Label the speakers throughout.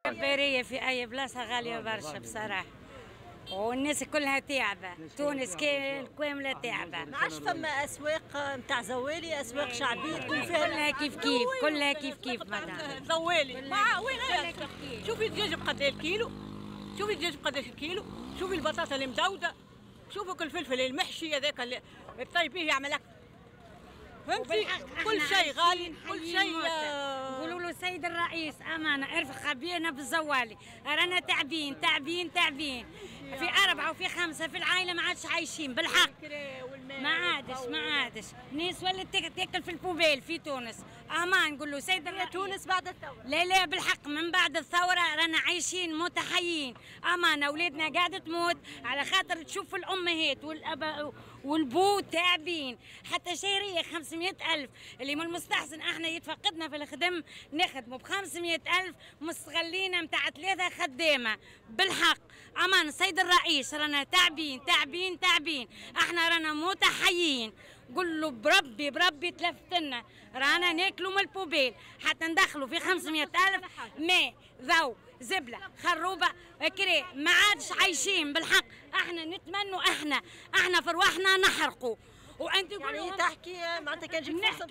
Speaker 1: كبارية في أي بلاصة غالية برشا بصراحة، والناس كلها تعبة، تونس كاملة تعبة.
Speaker 2: ما عادش فما أسواق نتاع زوالي، أسواق شعبية تكون فيها
Speaker 1: كلها كيف كيف، كلها كيف كيف مدام.
Speaker 2: زوالي وين هي؟ شوفي الدجاج بقداش الكيلو، شوفي الدجاج بقداش الكيلو، شوفي البطاطا المدودة، شوفوا الفلفل المحشي هذاك اللي طيبيه يعمل لك، فهمتي؟ كل شيء غالي، كل شيء.
Speaker 1: قولوا له سيد الرئيس أمانة ارفق بينا بالزوالي، رانا تعبين تعبين تعبين، في 4 وفي 5 في العائلة ما عادش عايشين بالحق، ما عادش ناس ولات تاكل في البوبيل في تونس. امان نقول له سيد الرئيس
Speaker 2: تونس بعد الثورة،
Speaker 1: لا بالحق من بعد الثورة رانا عايشين متحيين. امان اولادنا قاعدة تموت على خاطر تشوف الامهات والاباء والبو تعبين، حتى شهرية 500,000 اللي من المستحسن احنا يتفقدنا في الخدم نخدموا ب500,000 مستغلين متاع 3 خدامة بالحق. امان السيد الرئيس رانا تعبين تعبين تعبين، احنا رانا متحيين. قول له بربي تلفتنا، رانا ناكلوا من البوبيل حتى ندخلوا في 500,000 ماء ضوء زبله خروبه كري، ما عادش عايشين بالحق. احنا نتمنوا احنا في رواحنا نحرقوا، وانت
Speaker 2: يعني تحكي معناتها كان جيك فرصه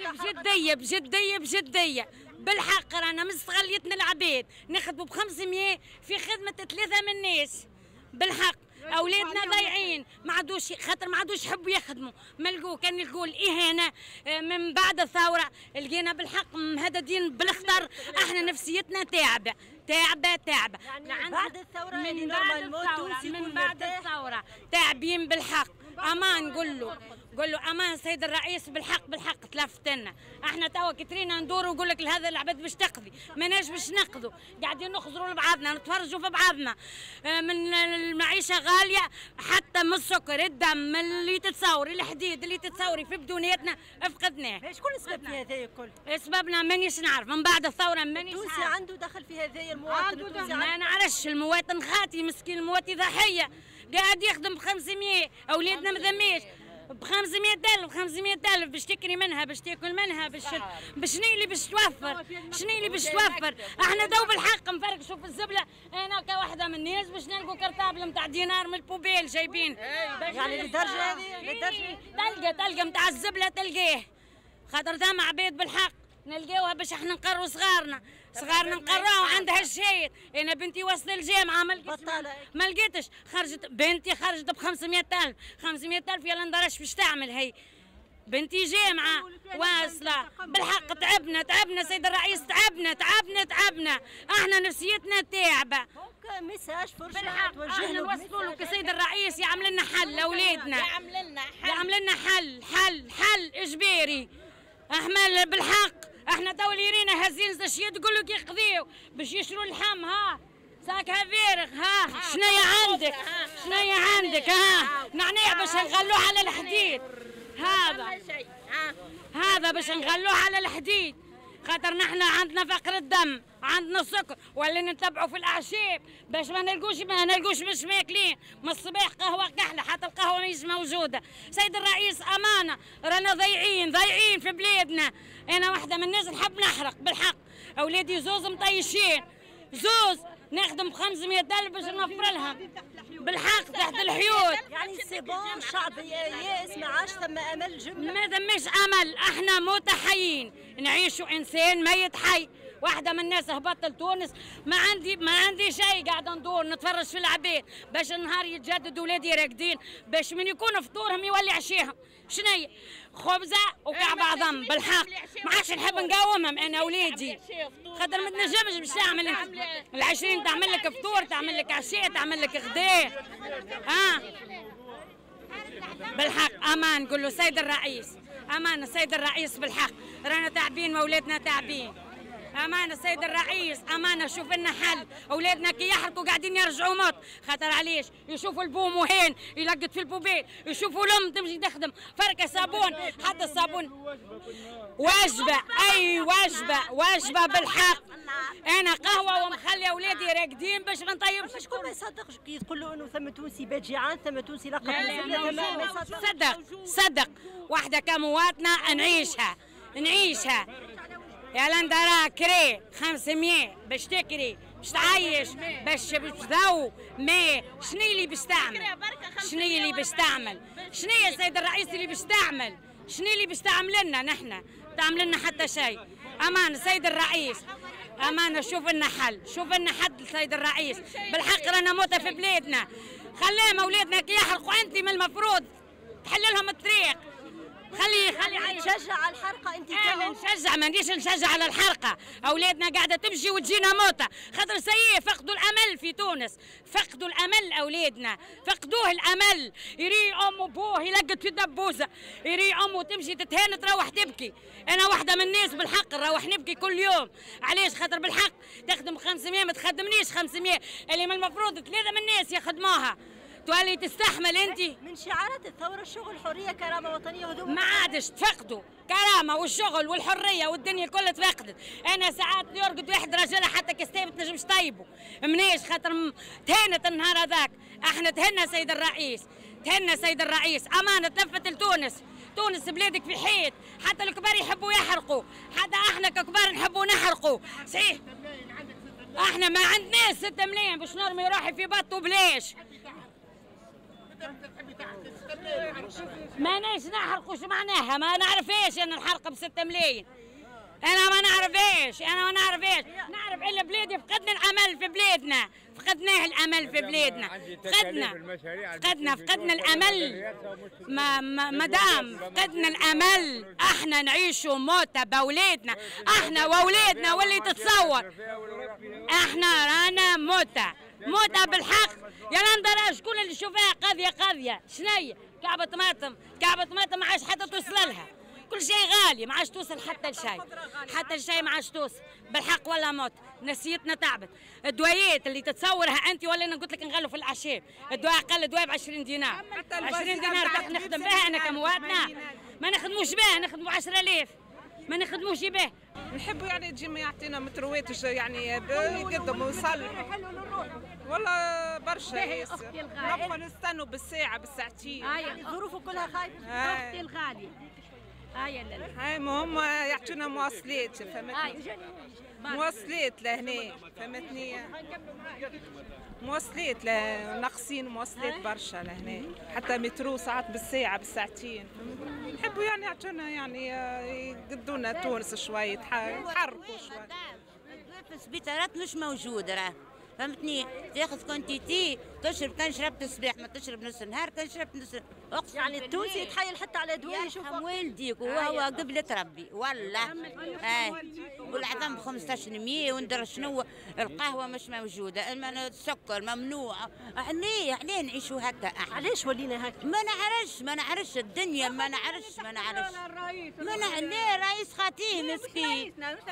Speaker 1: بجديه بالحق. رانا مستغليتنا العباد نخدموا ب500 في خدمه 3 من الناس بالحق. اولادنا ضايعين ما عادوش خاطر ما عادوش يحبوا يخدموا، كان يلقوا الاهانه من بعد الثوره، لقينا بالحق مهددين بالخطر. احنا نفسيتنا تعبه.
Speaker 2: يعني بعد الثوره
Speaker 1: من بعد الثوره تعبين بالحق. امان قول له امان سيد الرئيس بالحق تلفتنا. احنا توا كترينا ندوروا ونقول لك هذا العباد باش تقضي، ماناش باش نقضوا، قاعدين نخزروا لبعضنا نتفرجوا في بعضنا. من المعيشه غاليه حتى من السكر الدم من اللي تتصوري الحديد اللي تتصوري في بدونيتنا فقدناه.
Speaker 2: شكون السبب في هذا الكل؟
Speaker 1: اسبابنا مانيش نعرف، من بعد الثوره مانيش نعرف.
Speaker 2: التونسي عنده دخل في هذايا المواطن التونسي
Speaker 1: ما نعرفش المواطن خاطي مسكين المواطن ضحيه قاعد يخدم ب500، اولادنا ما ذماش ب500,000 باش تكري منها باش تاكل منها باش اللي باش توفر. احنا دو بالحق نفرقشوا في الزبله. انا كواحده من الناس باش نلقوا كرتابله نتاع دينار من البوبيل جايبين،
Speaker 2: يعني للدرجه هذه
Speaker 1: تلقى نتاع الزبله تلقاه، خاطر ثم عباد بالحق نلقاوها باش احنا نقروا صغارنا نقراو عندها الشايد. انا بنتي وصل الجامعه ما لقيتش، بنتي خرجت ب500,000 يلا ندرش باش تعمل هي بنتي جامعه واصله بالحق. تعبنا سيد الرئيس، تعبنا احنا نفسيتنا تعبه.
Speaker 2: ميساج فرصه
Speaker 1: توجه له نوصلوا له كسيد الرئيس يعمل لنا حل لاولادنا، يعمل لنا حل اجباري. احمل بالحق احنا تو اللي رينا هزين زشيه تقول لك يقضيو باش يشروا اللحم. ها ساكها فارغ. ها شنيا عندك ها نعناع باش نغلوه على الحديد. هذا باش نغلوه على الحديد، خاطر نحن عندنا فقر الدم، عندنا السكر، ولا نتبعوا في الاعشاب باش ما نلقوش مش ماكلين من الصباح قهوه كحله، حتى القهوه ماهيش موجوده. سيد الرئيس امانه رانا ضايعين في بلادنا. انا واحده من الناس نحب نحرق بالحق، اولادي زوز مطيشين نخدم ب500,000 باش نوفر لهم بالحق تحت الحيوط.
Speaker 2: يعني سيبون الشعب يائس، ما عادش ثم امل جمله،
Speaker 1: ما ثماش امل. احنا متحيين نعيشوا انسان ميت حي. واحده من الناس هبطت لتونس ما عندي شيء، قاعده ندور نتفرج في العباد باش النهار يتجدد ولادي راقدين باش من يكون فطورهم يولي عشيهم. شنيا خبزه وكعب عظم بالحق. ما عادش نحب نقاومهم انا ولادي، خاطر ما تنجمش باش تعمل ال20 تعمل لك فطور، تعمل لك عشاء، تعمل لك غداء. بالحق امان نقول له سيد الرئيس، امان السيد الرئيس بالحق رانا تعبين واولادنا تعبين. أمانة سيد الرئيس، أمانة شوف لنا حل. أولادنا كي يحرقوا قاعدين يرجعوا موت، خاطر علاش؟ يشوفوا البوم وهين يلقط في البوبيل، يشوفوا الأم تمشي تخدم فركة صابون، حتى الصابون وجبة. أي وجبة بالحق. أنا قهوة ومخلي أولادي راقدين باش ما نطيبش.
Speaker 2: شكون ما يصدقش كي تقول له إنه ثم تونسي بات جيعان، ثم تونسي لقب
Speaker 1: صدق. واحدة كمواطنة نعيشها. يا لندرا كري 500 باش تكري باش تعيش باش ذو ما شنو اللي باش تعمل؟ شنو اللي باش تعمل؟ شنو يا سيد الرئيس اللي باش تعمل؟ شنو اللي باش تعمل لنا نحن؟ تعمل لنا حتى شيء. أمانة سيد الرئيس، أمانة شوف لنا حل، شوف لنا حل سيد الرئيس، بالحق رانا موتة في بلادنا، خليهم أولادنا كي يحرقوا أنت من المفروض تحل لهم الطريق. خلي
Speaker 3: تشجع على الحرقه انت؟
Speaker 1: انا نشجع، ما نجيش نشجع على الحرقه، اولادنا قاعده تمشي وتجينا موته، خاطر سيء فقدوا الامل في تونس، فقدوا الامل اولادنا، فقدوه الامل، يري ام وبوه يلقط في دبوزه، يري امه تمشي تتهان تروح تبكي، انا واحده من الناس بالحق نروح نبكي كل يوم، علاش؟ خاطر بالحق تخدم 500 ما تخدمنيش 500 اللي من المفروض 3 من الناس يخدموها. تولي تستحمل انت؟
Speaker 3: من شعارات الثوره الشغل، حريه، كرامه وطنيه، هدوء.
Speaker 1: ما عادش تفقدوا كرامه والشغل والحريه والدنيا كلها تفقدت. انا ساعات يرقد واحد راجلها حتى كستيب تنجمش طيبه منيش خاطر تهنت النهار هذاك. احنا تهنا سيد الرئيس، تهنا سيد الرئيس، امانه تلفت لتونس، تونس بلادك في حيط، حتى الكبار يحبوا يحرقوا، حتى احنا ككبار نحبوا نحرقوا، صحيح؟ احنا ما عندناش 6 ملايين باش نرمي روحي في بطو بلاش. ماناش نحرقوا، شو معناها؟ ما نعرفيش انا الحرقه ب6 ملايين، انا ما نعرفيش، نعرف الا بلادي فقدنا الامل في بلادنا، فقدناه الامل في بلادنا، فقدنا الامل، مدام فقدنا الامل، احنا نعيشوا موتة باولادنا، احنا واولادنا واللي تتصور، احنا رانا موتة بالحق. يا لندرا شكون اللي شوفها قاضية شنيا؟ كعبة طماطم ما عادش حتى توصل لها، كل شيء غالي ما عادش توصل حتى لشيء ما عادش توصل بالحق ولا موت. نسيتنا تعبت، الدوايات اللي تتصورها انت ولا انا قلت لك نغلوا في الاعشاب، الدواء اقل دواء ب 20 دينار، 20 دينار نخدم بها انا كمواطنه، ما نخدموش بها، نخدموا 10,000 ما نخدموش به.
Speaker 4: نحبوا يعني تجي يعطينا متروات يعني يقدم ويصلحوا، والله برشا ياسر، نبقوا نستنوا بالساعة بالساعتين.
Speaker 3: ظروفه كلها خايبة.
Speaker 1: اختي الغالية
Speaker 4: هاي مهم يعطونا مواصلات، فهمتني؟ مواصلات لهنا، فهمتني؟ مواصلات ناقصين مواصلات برشا لهنا، حتى مترو ساعات بالساعة بالساعتين. نحبوا يعني يعطونا يعني يقدونا تونس شوية، يتحركوا شوية.
Speaker 5: في السبيطارات مش موجودة راه، فهمتني؟ تاخذ كونتيتي تشرب، كان شربت الصباح ما تشرب نص النهار، كان شربت نص
Speaker 3: يعني التونسي يتحايل حتى على دواء يشوفها
Speaker 5: والديك وهو قبل تربي والله. والعظم ب 1500 وندر شنو، القهوة مش موجودة، السكر ممنوع، عليه نعيشوا هكا احنا.
Speaker 3: علاش ولينا هكا؟
Speaker 5: ما نعرفش الدنيا، ما نعرفش ليه رئيس خطيه مسكين.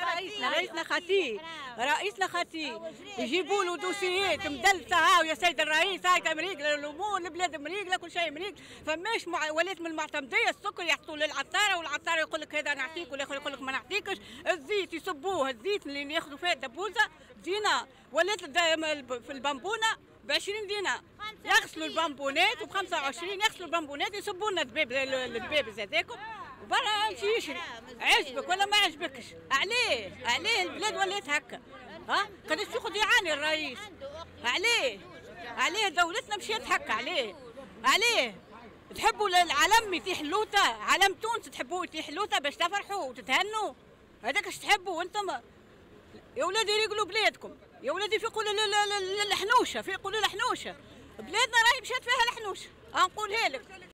Speaker 2: رئيسنا خطيه يجيبوا له دوسيات مدلسه، هاو يا سيد الرئيس هاي مريقله الامور، البلاد مريقله، كل شيء مريقل، فماش ولات من المعتمديه، السكر يحطوا للعطاره والعطاره يقول لك هذا نعطيك والاخر يقول لك ما نعطيكش، الزيت يصبوه، الزيت اللي ياخذوا فيه دبوزه دينا، ولات في البامبونه ب 20 دينار، يغسلوا البامبونات وب 25 يغسلوا البامبونات يصبوا لنا الدباب هذاكم برا يمشي يشري، عجبك ولا ما عجبكش؟ عليه البلاد ولات هكا، ها؟ قداش ياخذ يعاني الرئيس؟ عليه دولتنا مشيت هكا، عليه تحبوا العلم يطيح اللوطه، علم تونس تحبوه يطيح اللوطه باش تفرحوا وتتهنوا، هذاك اش تحبوا انتم؟ يا ولادي ريقلوا بلادكم، يا ولادي فيقوا للحنوشه، بلادنا راهي مشات فيها الحنوشه، نقولها لك.